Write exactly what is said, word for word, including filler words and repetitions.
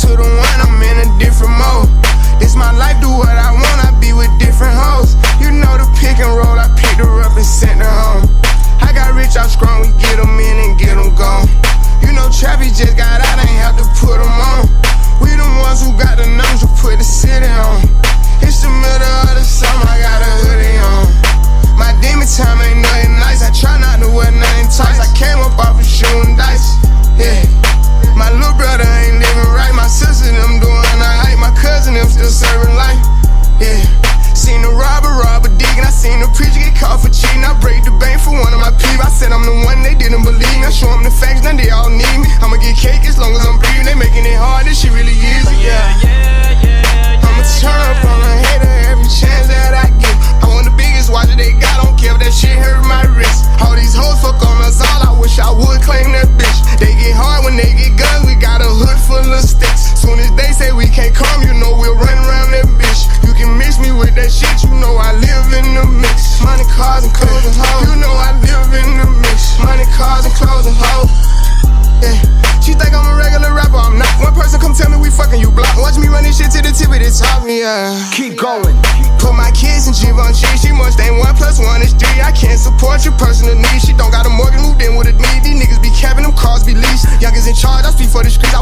to the one, I'm in a different mode. This my life, do what I want, I be with different hoes. You know the pick and roll, I picked her up and sent her home. I got rich out strong, we get them in and get them gone. You know Trappy just got out, ain't have to put them on. We the ones who got the numbers to put the city on. It's the middle of the summer, I got a hoodie on. My demon time ain't nothing nice, I try not to wear nothing tight. I came up off of shooting dice, yeah. My little brother ain't living right, my sister them doing alright, my cousin them still serving life, yeah. Seen the robber rob a dig, and I seen the preacher get caught for cheating. I break the bank for one of my peeps. I said I'm the one, they didn't believe me. I show them the facts, now they all need me. I'ma get cake as long as I'm breathing. They making it hard, this shit really is, yeah. Yeah, yeah, yeah. I'ma turn up on a hater every chance that I get. I want the biggest watch that they got, don't care if that shit hurt my wrist. All these hoes fuck on us all, I wish I would claim that bitch. They get hard when they get guns, we got a hood full of sticks. Soon as they say we can't come, you know we'll run around that bitch. You can mix me with that shit, you know I live in the mix. Money, cars, and clothes and hoes, you know I live in the mix. Money, cars, and clothes and hoes, yeah. She think I'm a regular rapper, I'm not. One person come tell me we fucking, you block. Watch me run this shit to the tip of the top, yeah. Keep going. Put my kids in Givenchy, she must ain't one plus one is three. I can't support your personal needs. She don't got a mortgage, moved in with a need. These niggas be capping, them cars be leased. Youngest in charge, I speak for the streets.